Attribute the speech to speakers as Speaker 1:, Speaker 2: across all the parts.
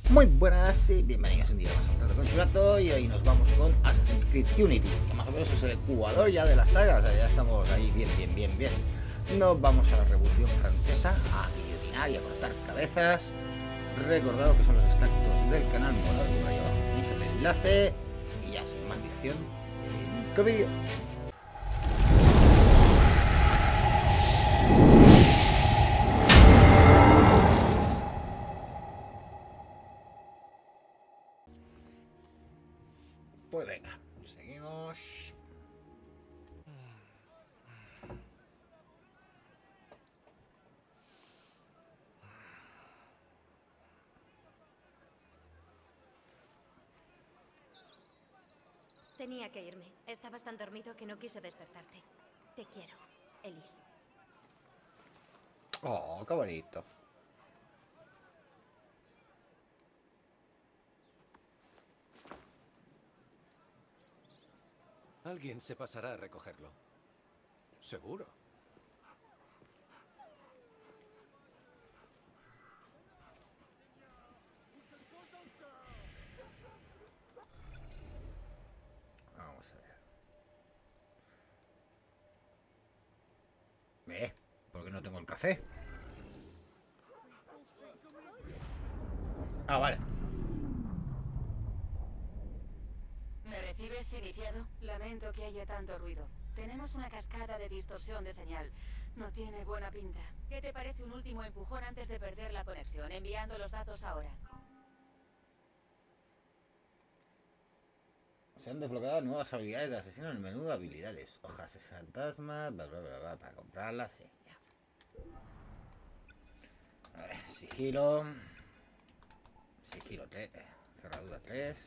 Speaker 1: Muy buenas y bienvenidos un día más a un rato con Chivato. Y hoy nos vamos con Assassin's Creed Unity, que más o menos es el jugador ya de la saga. O sea, ya estamos ahí bien. Nos vamos a la Revolución Francesa a guillotinar y a cortar cabezas. Recordad que son los extractos del canal morado, por ahí abajo tenéis el enlace. Y ya sin más dilación, intro vídeo. Pues venga, seguimos.
Speaker 2: Tenía que irme. Estabas tan dormido que no quise despertarte. Te quiero, Elise.
Speaker 1: Oh, qué bonito.
Speaker 3: Alguien se pasará a recogerlo. Seguro.
Speaker 1: Vamos a ver. ¿Por qué no tengo el café? Ah, vale.
Speaker 4: ¿Me recibes iniciado? Lamento que haya tanto ruido. Tenemos una cascada de distorsión de señal. No tiene buena pinta. ¿Qué te parece un último empujón antes de perder la conexión, enviando los datos ahora?
Speaker 1: Se han desbloqueado nuevas habilidades de asesino en el menú de habilidades. Hojas de fantasma, para comprarlas, sí, ya. A ver, sigilo. Sigilo 3. Cerradura 3.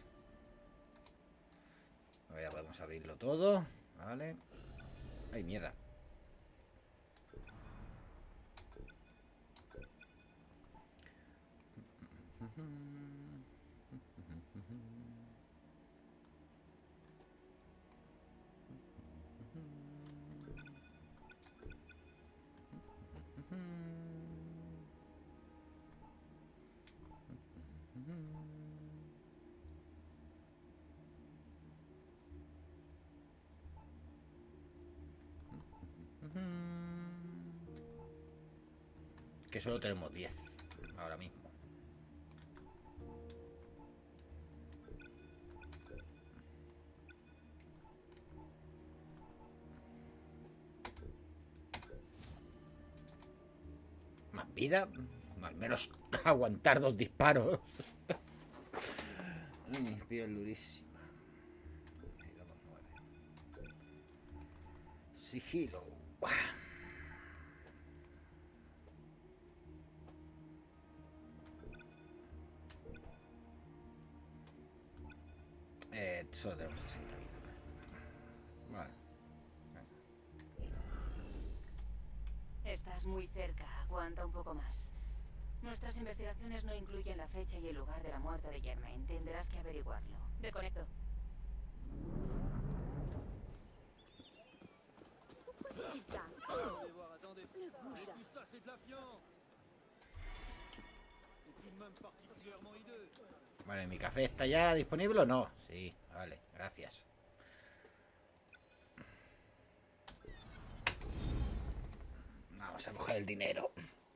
Speaker 1: Ahora ya podemos abrirlo todo. Vale. Ay, mierda. Que solo tenemos 10 ahora mismo. Más vida, al menos aguantar 2 disparos. Ay, piel durísima. Ahí damos 9. Sigilo. Solo tenemos 60.000. Vale.
Speaker 4: Estás muy cerca. Aguanta un poco más. Nuestras investigaciones no incluyen la fecha y el lugar de la muerte de Germain. Tendrás que averiguarlo. Desconecto.
Speaker 1: Vale, ¿mi café está ya disponible o no? Sí, vale, gracias. Vamos a coger el dinero.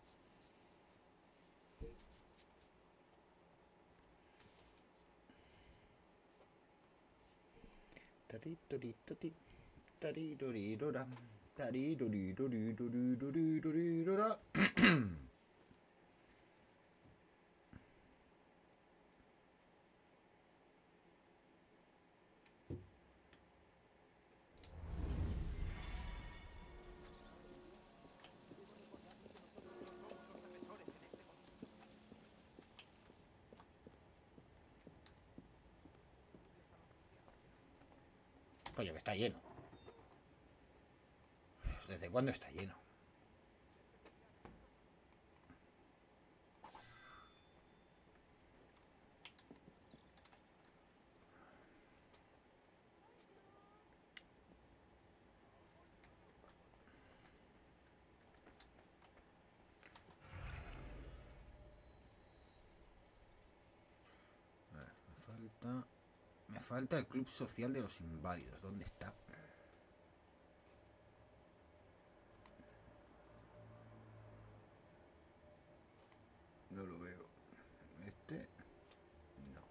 Speaker 1: Coño, que está lleno. ¿Desde cuándo está lleno? Me falta el Club Social de los Inválidos. ¿Dónde está? No lo veo. Este... no.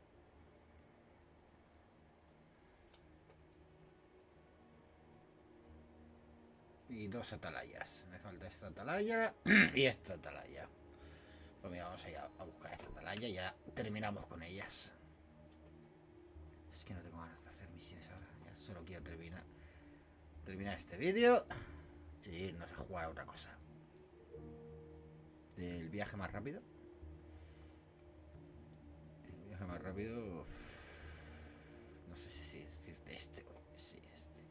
Speaker 1: Y dos atalayas. Me falta esta atalaya y esta atalaya. Pues mira, vamos a ir a buscar esta atalaya y ya terminamos con ellas. Es que no tengo ganas de hacer misiones ahora. Ya solo quiero terminar este vídeo y irnos a jugar a otra cosa. El viaje más rápido. El viaje más rápido. No sé si decirte este o sí, este.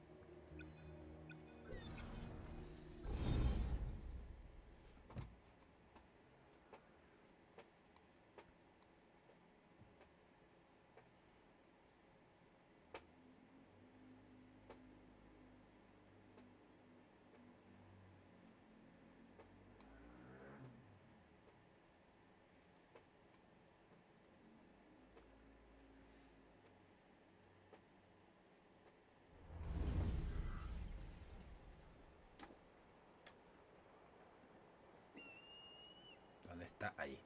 Speaker 1: ¿Dónde está? Ahí.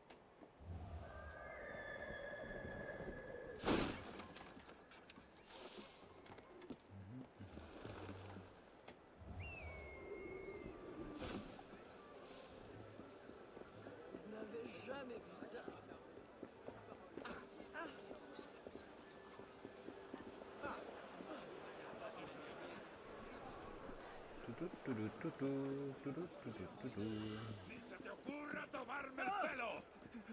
Speaker 5: ¡Ni se te ocurra tomarme el pelo!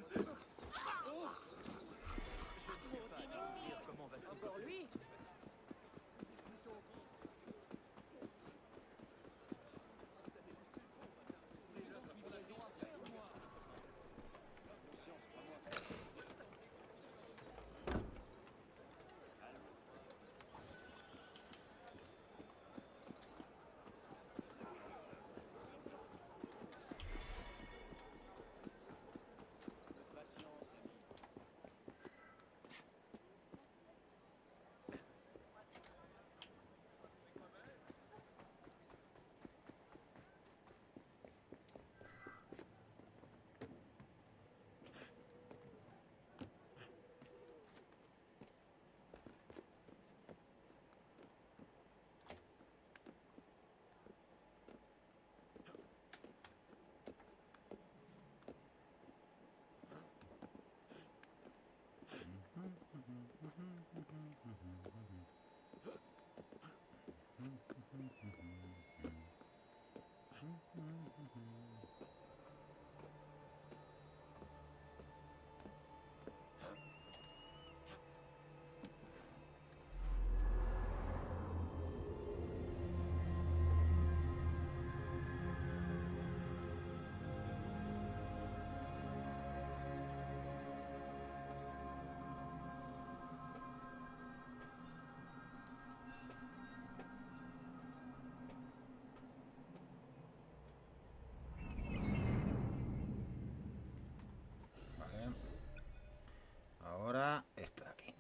Speaker 1: Ahora esto de aquí.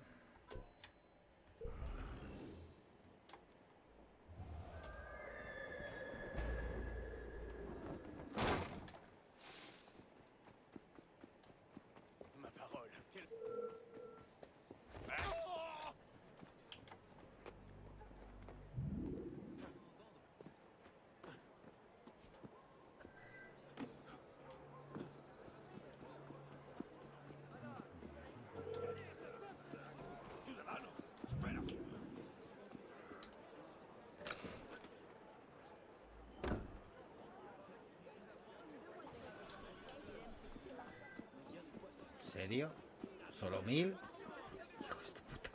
Speaker 5: Ma parole. Ciudadano, espera.
Speaker 1: ¿Serio? ¿Solo 1000? Hijos de puta.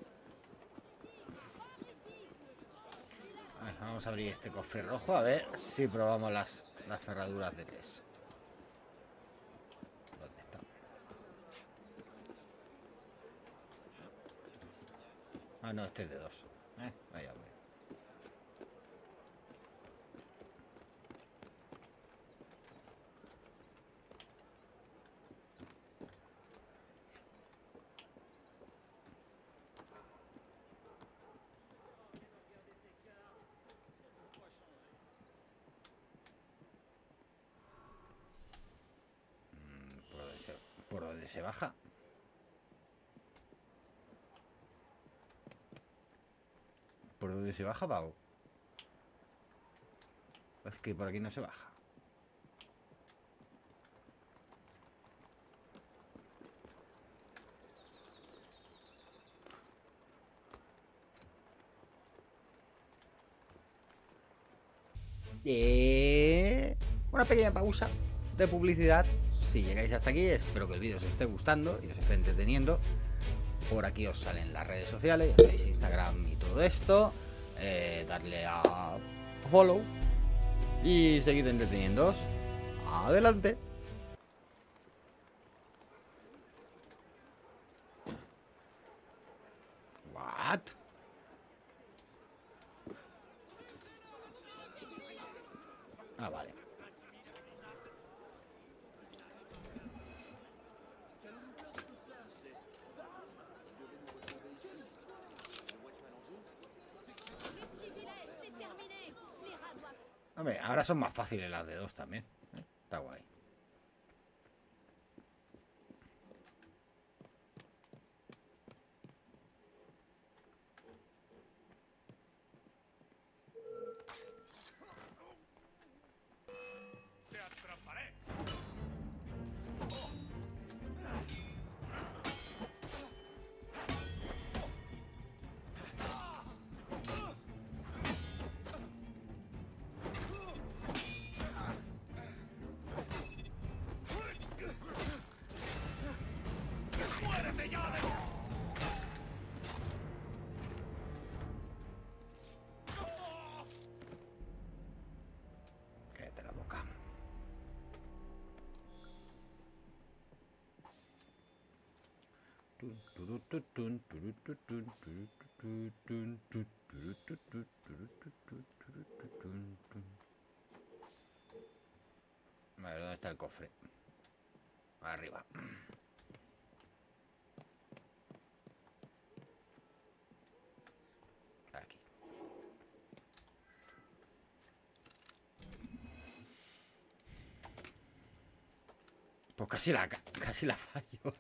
Speaker 1: Ay, vamos a abrir este cofre rojo a ver si probamos las cerraduras de 3. ¿Dónde está? Ah, no, este es de 2. Vaya hombre. dónde se baja? ¿Por dónde se baja, Pau? Es que por aquí no se baja. Una pequeña pausa de publicidad. Si llegáis hasta aquí, espero que el vídeo os esté gustando y os esté entreteniendo. Por aquí os salen las redes sociales, ya sabéis, Instagram y todo esto. Darle a follow y seguid entreteniéndoos. Adelante. What? Ah, vale. Hombre, ahora son más fáciles las de 2 también. Está guay.
Speaker 5: ¡Te atraparé! ¡Muérete ya de...
Speaker 1: Cállate la boca. Vale, ¿dónde está el cofre? Arriba. Aquí. Pues casi la fallo.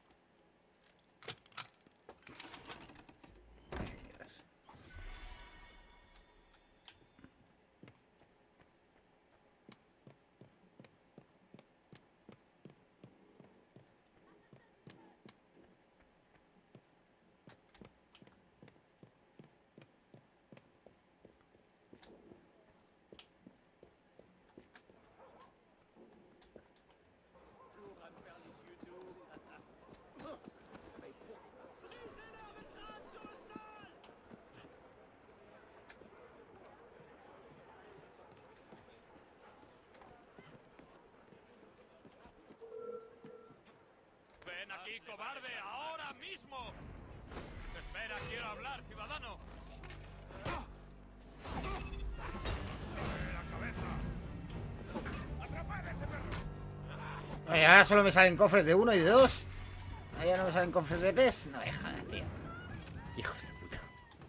Speaker 5: ¡Ven aquí, cobarde! ¡Ahora mismo! Espera, quiero hablar, ciudadano. ¡La cabeza! ¡Atrapad a ese perro!
Speaker 1: Oye, ahora solo me salen cofres de 1 y de 2. Ahora ya no me salen cofres de 3. No me jodas, tío. Hijos de puta.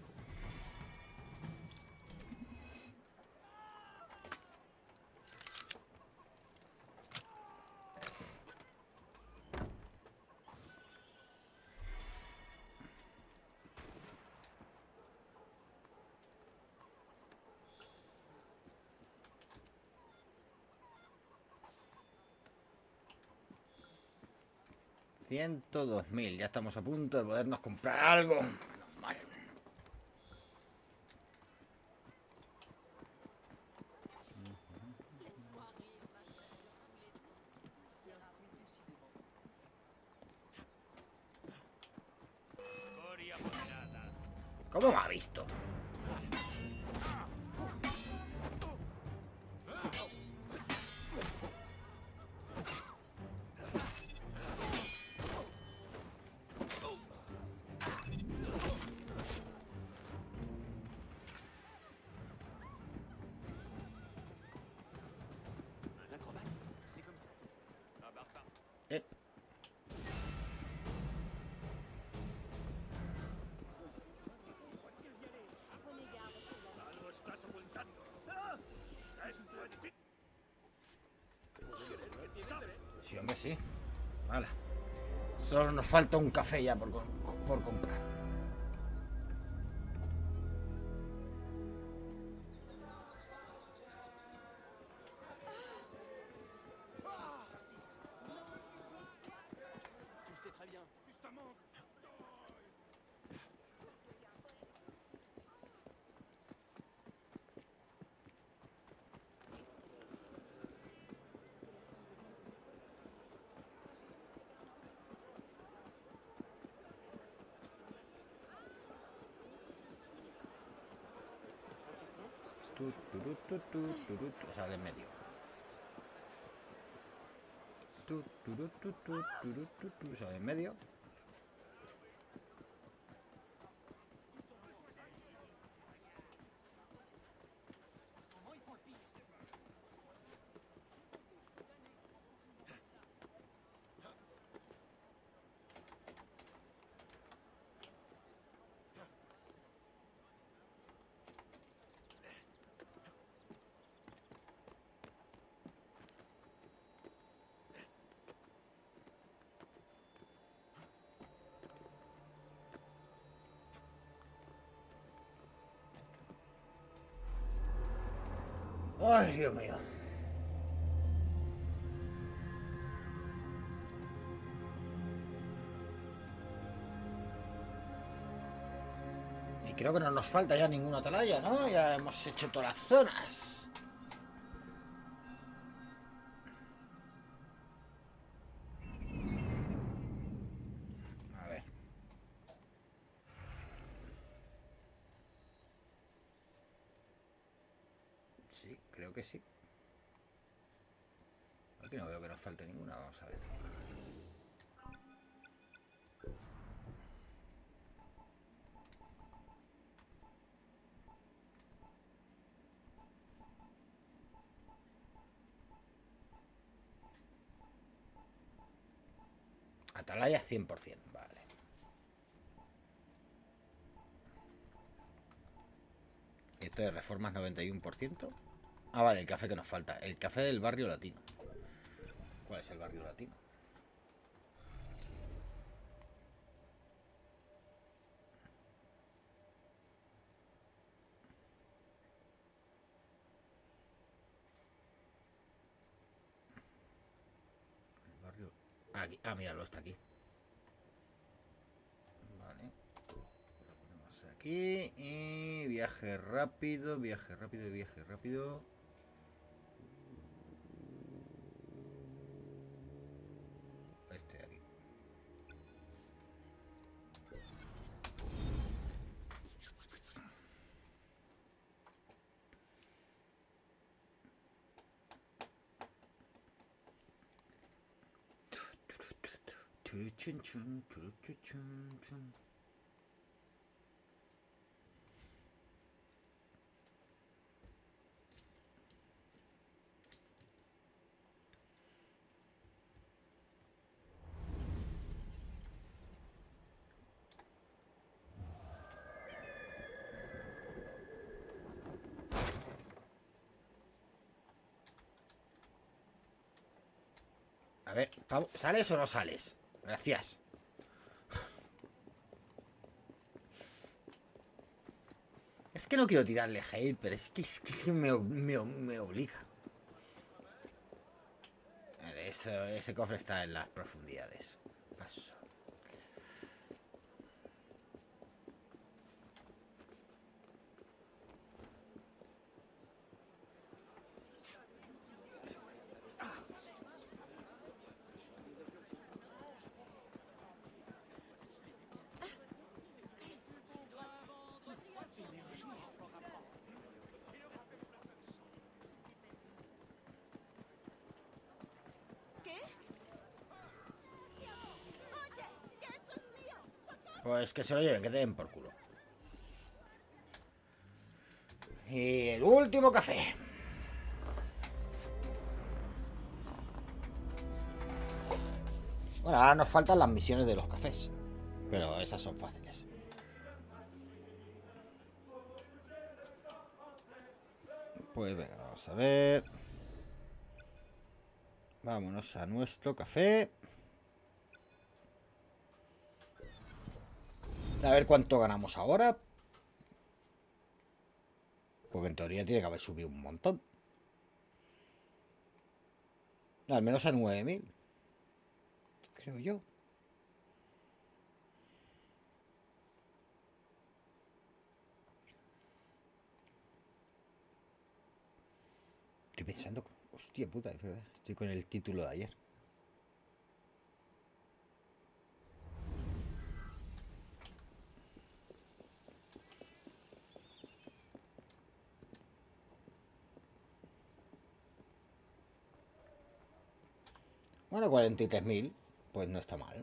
Speaker 1: $102.000. Ya estamos a punto de podernos comprar algo. Normal.
Speaker 5: Escoria moderada.
Speaker 1: ¿Cómo me ha visto? Ep.
Speaker 5: Algo estás ocultando. Esto es difícil.
Speaker 1: Sí, hombre, sí. Hala. Solo nos falta un café ya por comprar. O sea, de medio. O sea, de medio. Ay, Dios mío. Y creo que no nos falta ya ninguna atalaya, ¿no? Ya hemos hecho todas las zonas. A ver. Sí, creo que sí. Aquí no veo que nos falte ninguna, vamos a ver. Atalaya 100%, vale. Esto de reformas 91%. Ah, vale, el café que nos falta. El café del barrio latino. ¿Cuál es el barrio latino? El barrio... Aquí. Ah, míralo, está aquí. Vale. Lo ponemos aquí. Y viaje rápido, viaje rápido, viaje rápido. Este de aquí. A ver, ¿sales o no sales? Gracias. Es que no quiero tirarle hate, pero es que me obliga. Ese cofre está en las profundidades. Paso. Pues que se lo lleven, que te den por culo. Y el último café. Bueno, ahora nos faltan las misiones de los cafés. Pero esas son fáciles. Pues venga, vamos a ver. Vámonos a nuestro café. A ver cuánto ganamos ahora. Porque en teoría tiene que haber subido un montón. Al menos a 9000. Creo yo. Estoy pensando... Hostia puta, es verdad. Estoy con el título de ayer. Bueno, 43.000. Pues no está mal.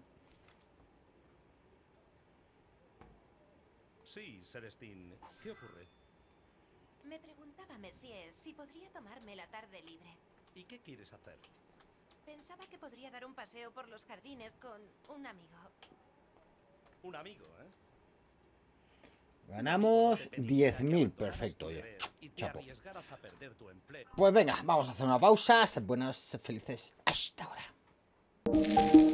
Speaker 6: Sí, Celestine. ¿Qué ocurre?
Speaker 2: Me preguntaba, Messier, si podría tomarme la tarde libre.
Speaker 6: ¿Y qué quieres hacer?
Speaker 2: Pensaba que podría dar un paseo por los jardines con un amigo.
Speaker 6: Un amigo, ¿eh?
Speaker 1: Ganamos 10.000. Perfecto, oye.
Speaker 6: Y te
Speaker 1: Chapo.
Speaker 6: arriesgaras a perder tu empleo.
Speaker 1: Pues venga, vamos a hacer una pausa. Sed buenos, sed felices. Hasta ahora.